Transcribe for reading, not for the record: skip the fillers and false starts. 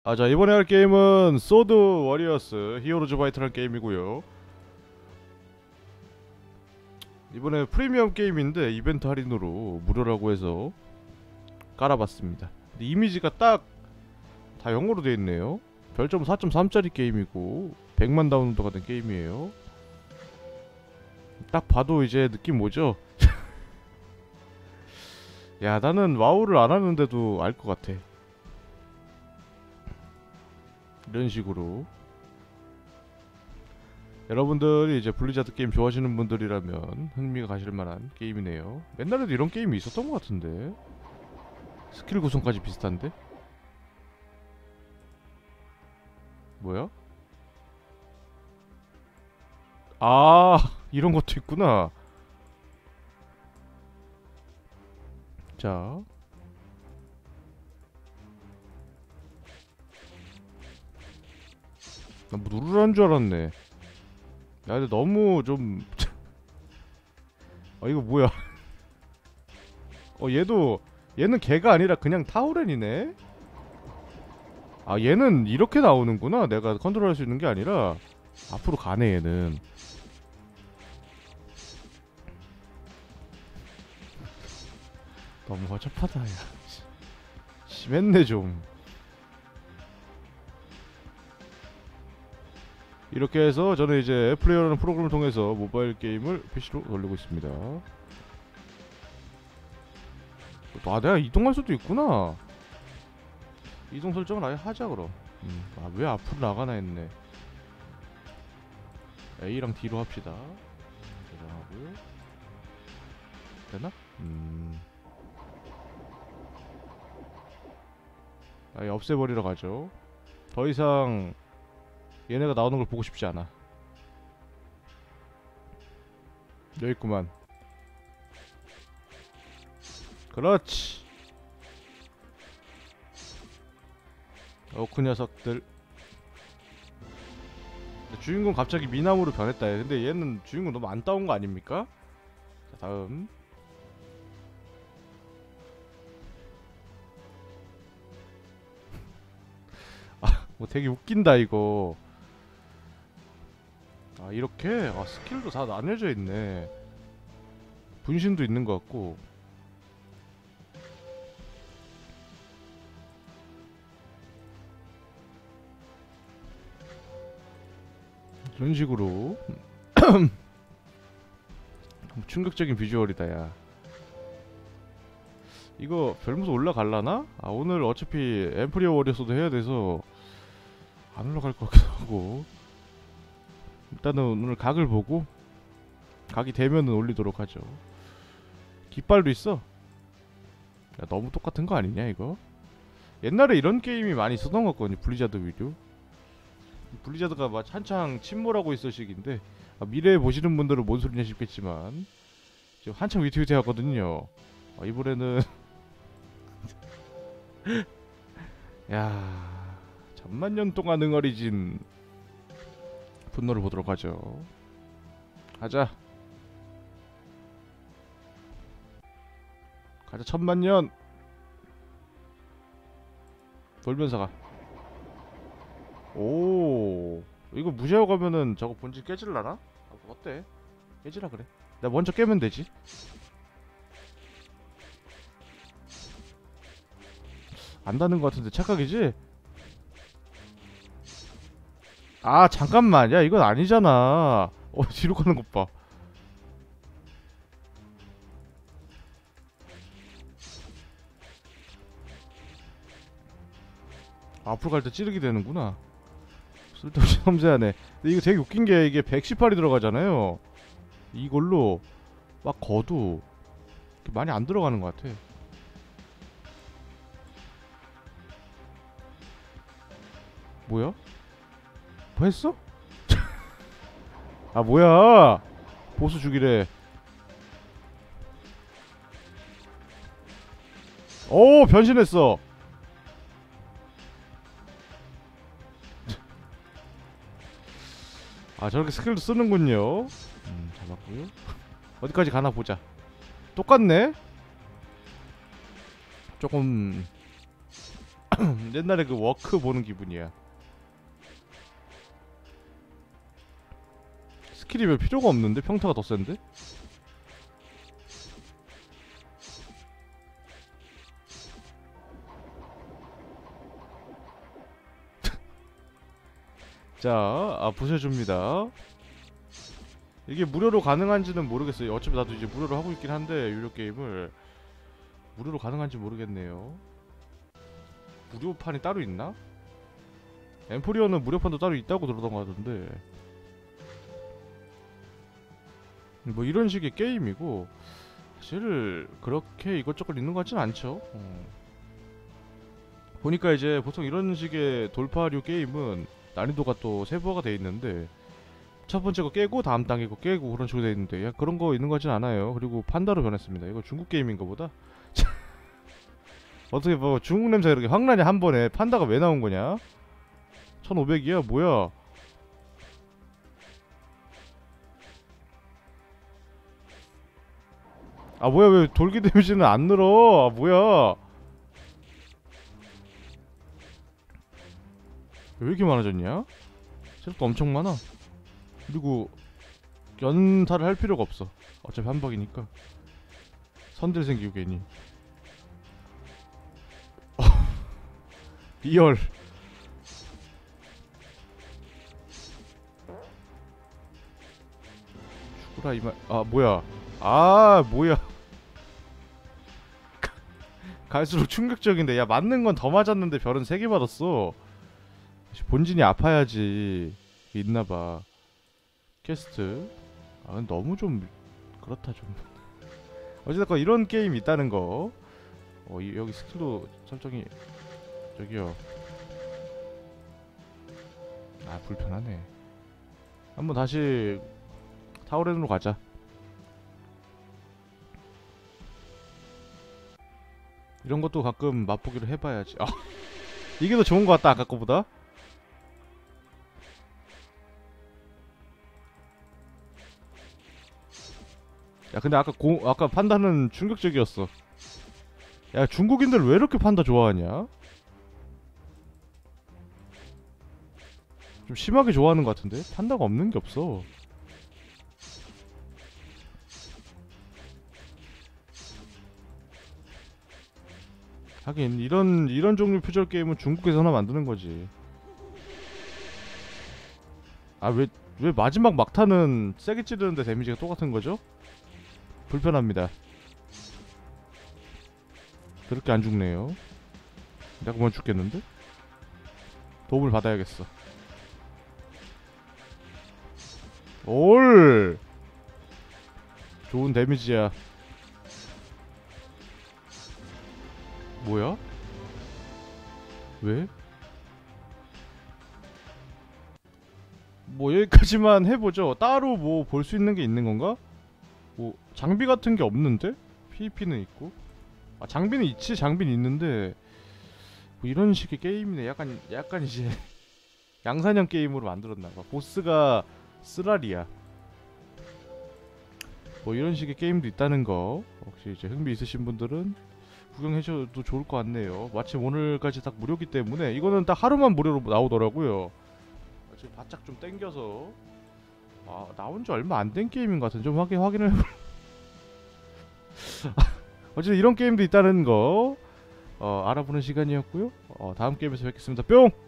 자, 이번에 할 게임은 소드 워리어스 히어로즈 바이트라는 게임이고요. 이번에 프리미엄 게임인데 이벤트 할인으로 무료라고 해서 깔아봤습니다. 근데 이미지가 딱 다 영어로 되어 있네요. 별점 4.3짜리 게임이고 100만 다운로드가 된 게임이에요. 딱 봐도 이제 느낌 뭐죠? 야, 나는 와우를 안 하는데도 알 것 같아. 이런 식으로 여러분들이 이제 블리자드 게임 좋아하시는 분들이라면 흥미가 가실 만한 게임이네요. 옛날에도 이런 게임이 있었던 것 같은데. 스킬 구성까지 비슷한데? 뭐야? 아, 이런 것도 있구나. 자, 나 뭐 누르라는 줄 알았네. 야, 근데 너무 좀 이거 뭐야? 얘는 개가 아니라 그냥 타우렌이네? 아, 얘는 이렇게 나오는구나. 내가 컨트롤할 수 있는 게 아니라 앞으로 가네, 얘는. 너무 허접하다, 야. 심했네, 좀. 이렇게 해서 저는 이제 플레이어라는 프로그램을 통해서 모바일 게임을 PC로 돌리고 있습니다. 내가 이동할 수도 있구나. 이동 설정을 아예 하자, 그럼. 왜 앞으로 나가나 했네. A랑 D로 합시다. 저장하고요. 되나? 아예 없애버리러 가죠. 더 이상 얘네가 나오는 걸 보고 싶지 않아. 여기 있구만. 그렇지. 그 녀석들. 주인공 갑자기 미남으로 변했다. 근데 얘는 주인공 너무 안 따온 거 아닙니까? 자, 다음. 뭐 되게 웃긴다 이거. 이렇게 스킬도 다 나뉘어져 있네. 분신도 있는 것 같고. 이런 식으로 너무 충격적인 비주얼이다, 야. 이거 별무서 올라갈라나? 오늘 어차피 엠프리어 워리어스도 해야 돼서 안 올라갈 것 같기도 하고. 일단은 오늘 각을 보고 각이 되면은 올리도록 하죠. 깃발도 있어. 야, 너무 똑같은 거 아니냐 이거? 옛날에 이런 게임이 많이 쓰던 것 같거든요. 블리자드 위주. 블리자드가 막 한창 침몰하고 있을 시기인데 미래에 보시는 분들은 뭔 소리냐 싶겠지만 지금 한창 위태위태하거든요. 이번에는 야, 천만년 동안 응어리진 분노를 보도록 하죠. 가자. 가자, 천만년. 돌면서 가. 오, 이거 무시하고 가면은 저거 본질 깨질라나? 어때? 깨지라 그래. 내가 먼저 깨면 되지. 안다는 것 같은데 착각이지? 잠깐만. 야, 이건 아니잖아. 뒤로 가는 것 봐. 앞으로 갈 때 찌르게 되는구나. 쓸데없이 섬세하네. 근데 이거 되게 웃긴 게 이게 118이 들어가잖아요. 이걸로 막 거도 많이 안 들어가는 것 같아. 뭐야? 뭐 했어? 뭐야? 보스 죽이래. 오, 변신했어. 저렇게 스킬도 쓰는군요. 잡았고요. 어디까지 가나 보자. 똑같네? 조금 옛날에 그 워크 보는 기분이야. 스킬이 별 필요가 없는데 평타가 더 센데? 자, 부셔줍니다. 이게 무료로 가능한지는 모르겠어요. 어차피 나도 이제 무료로 하고 있긴 한데 유료 게임을 무료로 가능한지 모르겠네요. 무료판이 따로 있나? 엠포리온은 무료판도 따로 있다고 들었던 거 같은데 뭐 이런 식의 게임이고 사실 그렇게 이것저것 있는 것 같진 않죠. 보니까 이제 보통 이런 식의 돌파류 게임은 난이도가 또 세부화가 돼 있는데 첫 번째 거 깨고 다음 단계 거 깨고 그런 식으로 돼 있는데 야 그런 거 있는 것 같진 않아요. 그리고 판다로 변했습니다. 이거 중국 게임인가 보다. 어떻게 뭐 중국 냄새 이렇게 확 나냐 한 번에. 판다가 왜 나온 거냐? 1500이야 뭐야? 아 뭐야 왜 돌기 데미지는 안 늘어? 아 뭐야? 왜 이렇게 많아졌냐? 생각도 엄청 많아. 그리고 연타를 할 필요가 없어. 어차피 한 방이니까. 선들 생기고 괜히. 리얼. 죽으라 이말. 아 뭐야? 아 뭐야? 갈수록 충격적인데. 야 맞는 건 더 맞았는데 별은 3개 받았어. 본진이 아파야지. 있나봐. 퀘스트. 아 너무 좀 그렇다 좀. 어찌됐건 이런 게임이 있다는 거. 여기 스킬도 설정이 저기요. 아 불편하네. 한번 다시 타워렌으로 가자. 이런 것도 가끔 맛보기를 해봐야지. 아 이게 더 좋은 것 같다 아까 거보다. 야 근데 아까 판다는 충격적이었어. 야 중국인들 왜 이렇게 판다 좋아하냐? 좀 심하게 좋아하는 것 같은데? 판다가 없는 게 없어. 하긴 이런 종류 퓨전 게임은 중국에서나 만드는 거지. 아 왜 마지막 막타는 세게 찌르는데 데미지가 똑같은 거죠? 불편합니다. 그렇게 안 죽네요. 내가 그만 죽겠는데? 도움을 받아야겠어. 올! 좋은 데미지야. 뭐야? 왜? 뭐 여기까지만 해보죠. 따로 뭐 볼 수 있는 게 있는 건가? 뭐 장비 같은 게 없는데? PVP는 있고. 아 장비는 있지. 장비는 있는데 뭐 이런 식의 게임이네. 약간 이제 양산형 게임으로 만들었나봐. 보스가 쓰라리야. 뭐 이런 식의 게임도 있다는 거 혹시 이제 흥미 있으신 분들은 구경해줘도 좋을 것 같네요. 마침 오늘까지 딱 무료기 때문에 이거는 딱 하루만 무료로 나오더라고요. 지금 바짝 좀 땡겨서 나온 지 얼마 안 된 게임인 것 같은데 좀 확인을 해볼. 어쨌든 이런 게임도 있다는 거 알아보는 시간이었고요. 다음 게임에서 뵙겠습니다. 뿅!